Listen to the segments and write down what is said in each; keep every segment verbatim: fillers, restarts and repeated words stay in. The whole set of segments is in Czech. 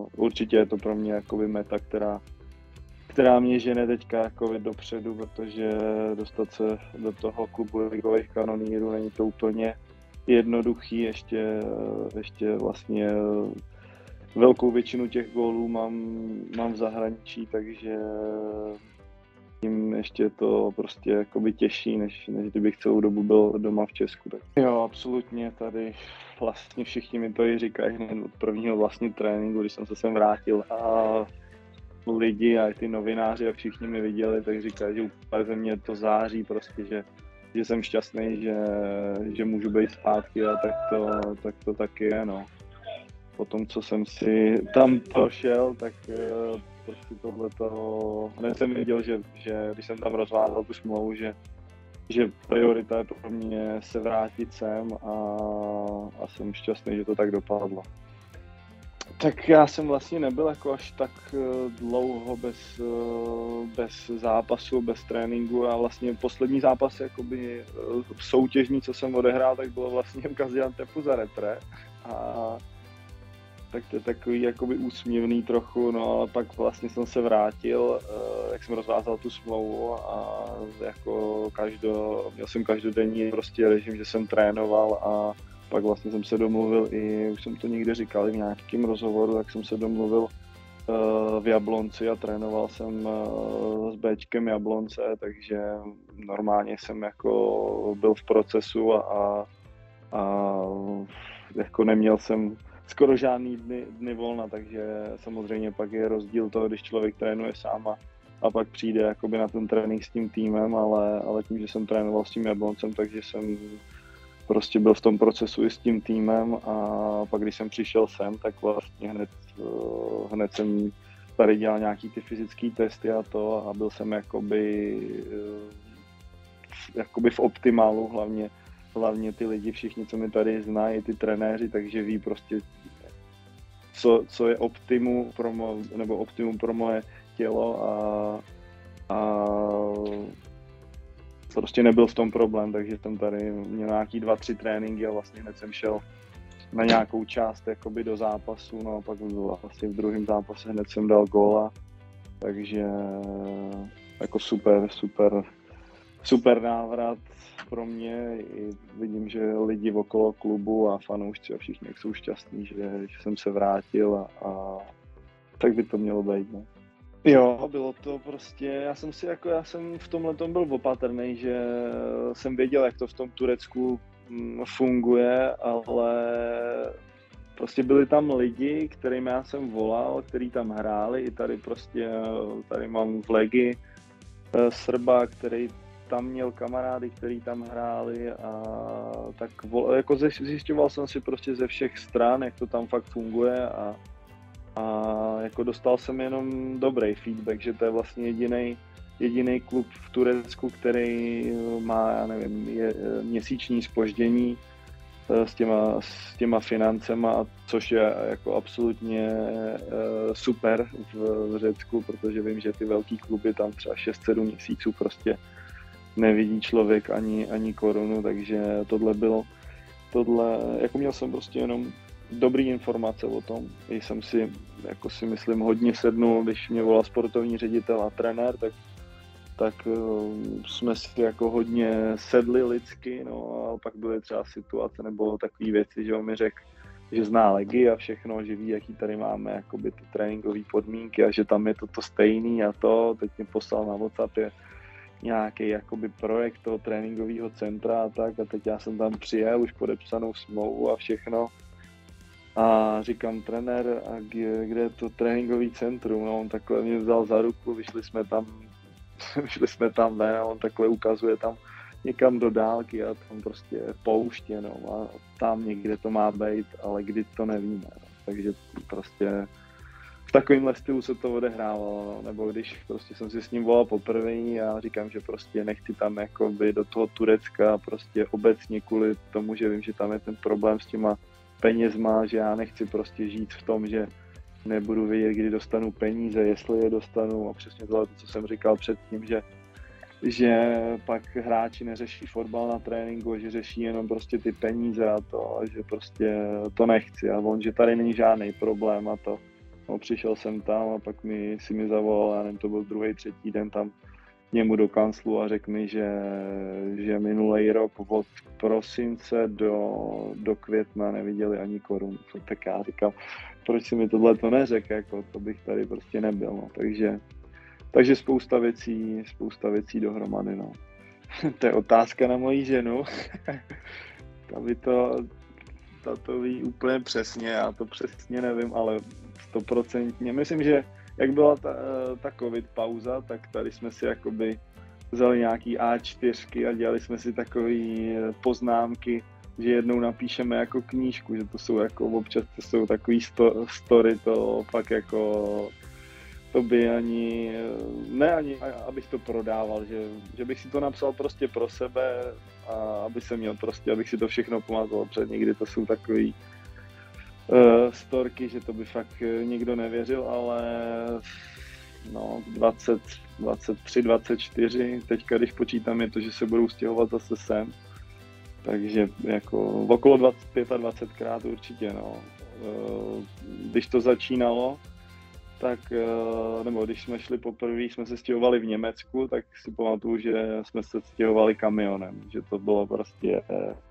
určitě je to pro mě jakoby meta, která, která mě žene teďka jakoby dopředu, protože dostat se do toho klubu ligových kanonýrů není to úplně jednoduchý, ještě, ještě vlastně velkou většinu těch gólů mám, mám v zahraničí, takže tím ještě to prostě jakoby těžší, než, než kdybych celou dobu byl doma v Česku. Tak. Jo, absolutně, tady vlastně všichni mi to i říkají hned od prvního vlastně tréninku, když jsem se sem vrátil a lidi a ty novináři a všichni mi viděli, tak říkají, že úplně ze mě to září prostě, že, že jsem šťastný, že, že můžu být zpátky a tak to, tak to taky je, no. Po tom, co jsem si tam prošel, tak prostě tohleto, hned jsem viděl, že, že když jsem tam rozvázal tu smlouvu, že, že priorita je pro mě se vrátit sem a, a jsem šťastný, že to tak dopadlo. Tak já jsem vlastně nebyl jako až tak dlouho bez, bez zápasu, bez tréninku a vlastně poslední zápas jakoby soutěžní, co jsem odehrál, tak bylo vlastně v Gaziantepu za Repre. A tak to je takový jakoby úsměvný trochu, no ale pak vlastně jsem se vrátil, jak jsem rozvázal tu smlouvu a jako každo, měl jsem každodenní prostě režim, že jsem trénoval a pak vlastně jsem se domluvil i, už jsem to někde říkal i v nějakém rozhovoru, tak jsem se domluvil v Jablonci a trénoval jsem s Bčkem Jablonce, takže normálně jsem jako byl v procesu a, a, a jako neměl jsem skoro žádný dny, dny volna, takže samozřejmě pak je rozdíl toho, když člověk trénuje sám a, a pak přijde jakoby na ten trénink s tím týmem, ale, ale tím, že jsem trénoval s tím Jabloncem, takže jsem prostě byl v tom procesu i s tím týmem a pak když jsem přišel sem, tak vlastně hned, hned jsem tady dělal nějaký ty fyzické testy a to a byl jsem jakoby, jakoby v optimálu, hlavně hlavně ty lidi, všichni, co mi tady znají, ty trenéři, takže ví prostě, co, co je optimum pro, mo, nebo optimum pro moje tělo a, a prostě nebyl v tom problém, takže jsem tady měl nějaký dva, tři tréninky a vlastně hned jsem šel na nějakou část jakoby do zápasu, no a pak vlastně v druhém zápase hned jsem dal góla, takže jako super, super, super návrat pro mě. I vidím, že lidi okolo klubu a fanoušci a všichni jsou šťastní, že, že jsem se vrátil a, a tak by to mělo být. No. Jo, bylo to prostě, já jsem si jako, já jsem v tomhle tom byl opatrný, že jsem věděl, jak to v tom Turecku funguje, ale prostě byli tam lidi, kterým já jsem volal, kteří tam hráli, i tady prostě, tady mám v Legi Srba, který tam měl kamarády, který tam hráli a tak jako zjišťoval jsem si prostě ze všech stran, jak to tam fakt funguje a, a jako dostal jsem jenom dobrý feedback, že to je vlastně jediný jediný klub v Turecku, který má, já nevím, je, měsíční zpoždění s těma, s těma financema, což je jako absolutně super v, v Řecku, protože vím, že ty velký kluby tam třeba šest sedm měsíců prostě nevidí člověk ani, ani korunu, takže tohle bylo, tohle, jako měl jsem prostě jenom dobrý informace o tom, když jsem si, jako si myslím, hodně sednul, když mě volal sportovní ředitel a trenér, tak, tak uh, jsme si jako hodně sedli lidsky, no a pak byly třeba situace nebo takové věci, že on mi řekl, že zná Legii a všechno, že ví, jaký tady máme jakoby ty tréninkové podmínky a že tam je to, to stejný a to, teď mě poslal na WhatsApp nějaký jakoby projekt toho tréninkového centra a tak a teď já jsem tam přijel, už podepsanou smlouvu a všechno a říkám trenér, a kde, kde je to tréninkový centrum, no on takhle mě vzal za ruku, vyšli jsme tam, vyšli jsme tam ven a on takhle ukazuje tam někam do dálky a tam prostě pouště, no a tam někde to má být, ale kdy to nevíme, no. Takže prostě v takovémhle stylu se to odehrávalo, no. Nebo když prostě jsem si s ním volal poprvé a říkám, že prostě nechci tam jakoby do toho Turecka prostě obecně kvůli tomu, že vím, že tam je ten problém s těma penězma, že já nechci prostě žít v tom, že nebudu vědět, kdy dostanu peníze, jestli je dostanu a přesně tohle, co jsem říkal předtím, že že pak hráči neřeší fotbal na tréninku, že řeší jenom prostě ty peníze a to, a že prostě to nechci a on, že tady není žádný problém a to. No, přišel jsem tam a pak mi, si mi zavolal, já nevím, to byl druhý, třetí den tam němu do kanclu a řekl mi, že, že minulý rok od prosince do, do května neviděli ani korunu. Tak já říkám, proč si mi tohle to neřekl, jako to bych tady prostě nebyl, no. Takže, takže spousta věcí, spousta věcí dohromady, no. To je otázka na moji ženu. Ta by to, ta to ví úplně přesně, já to přesně nevím, ale stoprocentně. Myslím, že jak byla ta, ta covid pauza, tak tady jsme si jakoby vzali nějaký á čtyřky a dělali jsme si takový poznámky, že jednou napíšeme jako knížku, že to jsou jako občas to jsou takový sto, story, to fakt jako to by ani, ne ani, abych to prodával, že, že bych si to napsal prostě pro sebe a aby jsem měl prostě, abych si to všechno pamatoval, protože někdy to jsou takový uh, storky, že to by fakt nikdo nevěřil, ale no dvacet, dvacet tři, dvacet čtyři, teďka když počítám je to, že se budou stěhovat zase sem, takže jako okolo dvacet, dvacet pět krát určitě, no. Uh, když to začínalo, tak, nebo když jsme šli poprvé, jsme se stěhovali v Německu, tak si pamatuju, že jsme se stěhovali kamionem, že to bylo prostě,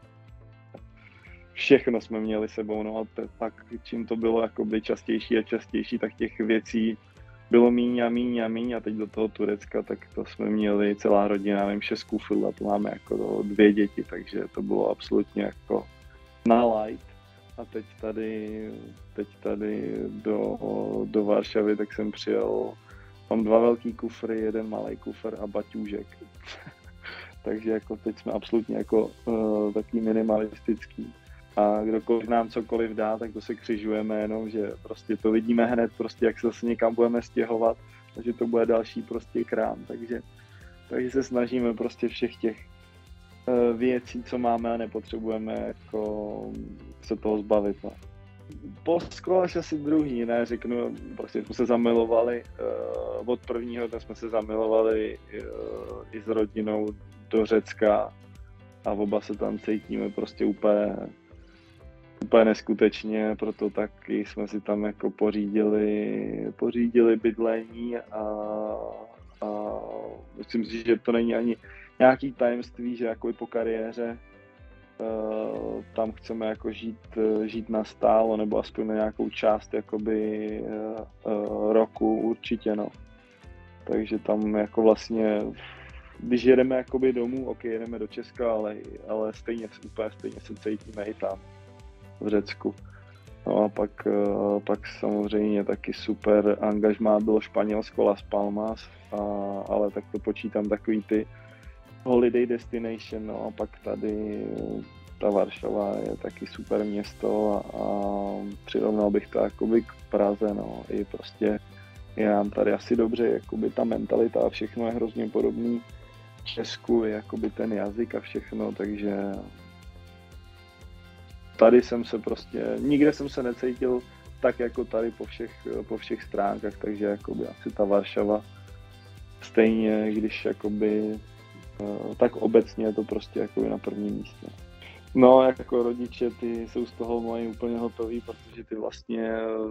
všechno jsme měli sebou, no a te, tak čím to bylo jakoby častější a častější, tak těch věcí bylo míň a míň a míň a teď do toho Turecka, tak to jsme měli celá rodina, nevím, šest kufrů a to máme jako dvě děti, takže to bylo absolutně jako na light. A teď tady, teď tady do, do Varšavy, tak jsem přijel, mám dva velký kufry, jeden malý kufr a baťůžek. Takže jako teď jsme absolutně jako uh, taky minimalistický. A kdokoliv nám cokoliv dá, tak to se křižujeme jenom, že prostě to vidíme hned, prostě jak se zase někam budeme stěhovat, takže to bude další prostě krám. Takže, takže se snažíme prostě všech těch věcí, co máme a nepotřebujeme jako se toho zbavit. No. Polsko až asi druhý, ne, řeknu, prostě jsme se zamilovali, uh, od prvního dne jsme se zamilovali uh, i s rodinou do Řecka a oba se tam cítíme prostě úplně, úplně neskutečně, proto taky jsme si tam jako pořídili, pořídili bydlení a, a myslím si, že to není ani nějaký tajemství, že jako i po kariéře uh, tam chceme jako žít, žít nastálo, nebo aspoň na nějakou část jakoby uh, uh, roku určitě, no. Takže tam jako vlastně, když jedeme jakoby domů, ok, jedeme do Česka, ale, ale stejně, úplně stejně se cítíme i tam v Řecku. No a pak, uh, pak samozřejmě taky super angažmá bylo Španělsko, Las Palmas, a, ale tak to počítám takový ty holiday destination, no a pak tady ta Varšava je taky super město a, a přirovnal bych to jakoby k Praze, no, i prostě je nám tady asi dobře, jakoby ta mentalita a všechno je hrozně podobný Česku, je jakoby ten jazyk a všechno, takže tady jsem se prostě, nikde jsem se necítil tak jako tady po všech, po všech stránkách, takže jakoby asi ta Varšava stejně, když jakoby tak obecně je to prostě jako na prvním místě. No, jako rodiče, ty jsou z toho mají úplně hotový, protože ty vlastně,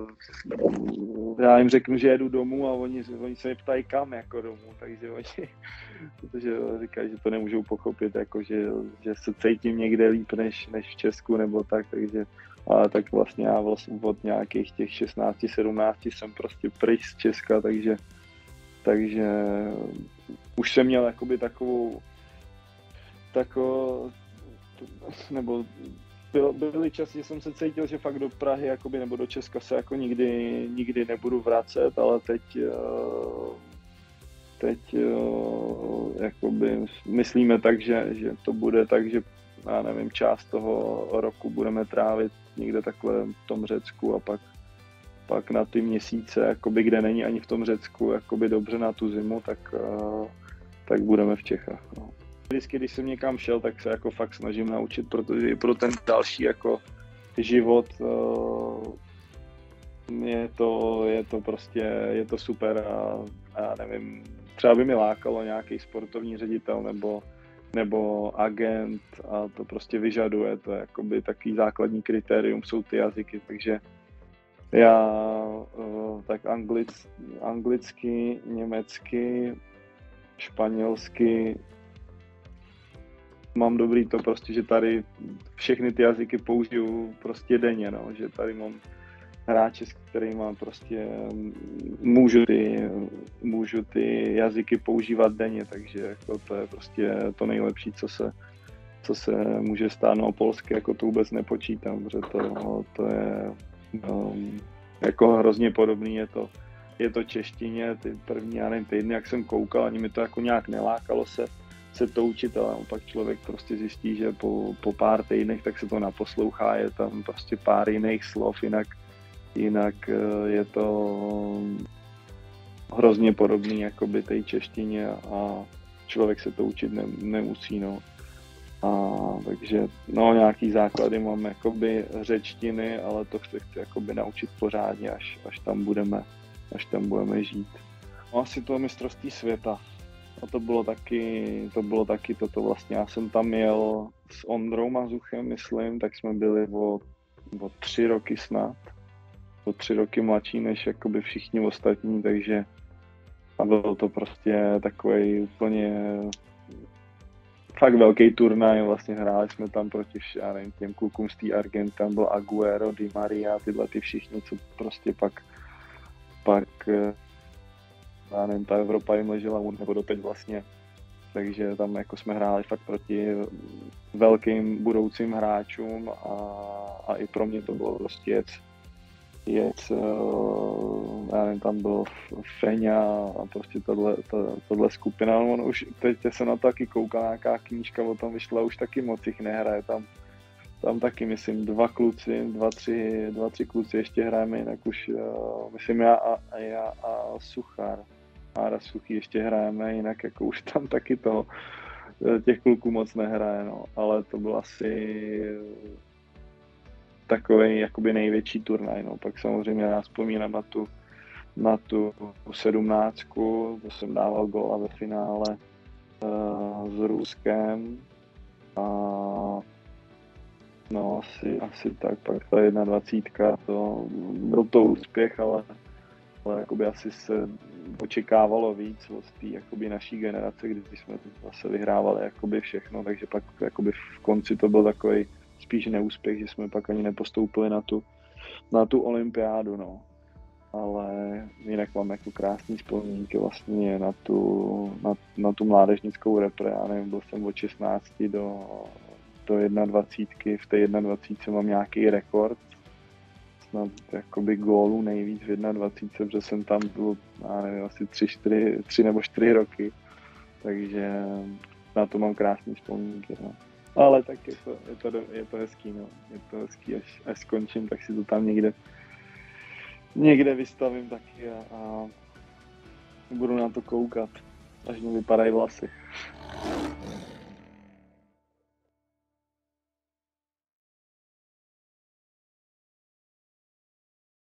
já jim řeknu, že jedu domů a oni, oni se mě ptají kam jako domů, takže oni, protože říkají, že to nemůžou pochopit, jako že, že se cítím někde líp než, než v Česku nebo tak, takže ale tak vlastně já vlastně od nějakých těch šestnáct sedmnáct jsem prostě pryč z Česka, takže takže už jsem měl jakoby takovou, takovou, nebo byl, byly časy, že jsem se cítil, že fakt do Prahy jakoby, nebo do Česka se jako nikdy, nikdy nebudu vracet, ale teď, teď jakoby myslíme tak, že, že to bude tak, že já nevím, část toho roku budeme trávit někde takhle v tom Řecku a pak pak na ty měsíce, jakoby, kde není ani v tom Řecku jakoby dobře na tu zimu, tak, uh, tak budeme v Čechách. No. Vždycky, když jsem někam šel, tak se jako fakt snažím naučit, protože i pro ten další jako život uh, je, to, je to prostě, je to super a, a já nevím, třeba by mi lákalo nějaký sportovní ředitel nebo, nebo agent a to prostě vyžaduje, to je jakoby takový základní kritérium, jsou ty jazyky, takže Já tak anglic, anglicky, německy, španělsky. Mám dobrý to prostě, že tady všechny ty jazyky použiju prostě denně, no, že tady mám hráče, s kterými prostě můžu ty, můžu ty jazyky používat denně, takže jako to je prostě to nejlepší, co se, co se může stát. No, polsky jako to vůbec nepočítám, protože to, to je um, jako hrozně podobný, je to, je to češtině, ty první, já nevím, týdny, jak jsem koukal, ani mi to jako nějak nelákalo se, se to učit, ale pak člověk prostě zjistí, že po, po pár týdnech tak se to naposlouchá, je tam prostě pár jiných slov, jinak Jinak je to hrozně podobný jakoby té češtině a člověk se to učit ne, nemusí, no. A takže, no, nějaký základy mám jakoby řečtiny, ale to se chci jakoby naučit pořádně, až, až tam budeme, až tam budeme žít. No, asi to mistrovství světa. A to bylo taky, to bylo taky toto vlastně. Já jsem tam jel s Ondrou Mazuchem, myslím, tak jsme byli o, o tři roky snad. O tři roky mladší než jakoby všichni ostatní, takže a byl to prostě takový úplně fakt velký turnaj, vlastně hráli jsme tam proti já nevím, těm klukům z té Argenty, tam byl Agüero, Di Maria, tyhle ty všichni, co prostě pak, pak já nevím, ta Evropa jim ležela nebo doteď vlastně, takže tam jako jsme hráli fakt proti velkým budoucím hráčům a, a i pro mě to bylo prostě jec, jec já nevím, tam byl Feňa a prostě tohle, to, tohle skupina, on už teď se na to taky kouká, nějaká knížka o tom vyšla, už taky moc jich nehraje, tam, tam taky myslím dva kluci, dva tři, dva, tři kluci ještě hrajeme, jinak už myslím já a, a já a Suchar, Mára Suchý ještě hrajeme, jinak jako už tam taky toho, těch kluků moc nehraje, no, ale to bylo asi takový jakoby největší turnaj, no. Pak samozřejmě já vzpomínám na tu, na tu sedmnáctku, to jsem dával góla ve finále uh, s Ruskem a no asi, asi tak, pak ta jedna dvacítka, to byl to úspěch, ale, ale jakoby asi se očekávalo víc od té jakoby naší generace, kdy jsme zase vyhrávali jakoby všechno, takže pak jakoby v konci to byl takový spíš neúspěch, že jsme pak ani nepostoupili na tu, na tu olympiádu, no. Ale jinak mám jako krásný vzpomínky vlastně na tu, na, na tu mládežnickou repre, já nevím, byl jsem od šestnácti do, do dvacítky, v té dvacítce mám nějaký rekord, snad jakoby gólů nejvíc v dvacítce, protože jsem tam byl, já nevím, asi tři, čtyři, tři nebo čtyři roky, takže na to mám krásný vzpomínky, no. Ale tak je to, je to, je to hezký, no. Je to hezký, až, až skončím, tak si to tam někde, někde vystavím taky a, a budu na to koukat, až mi vypadají vlasy.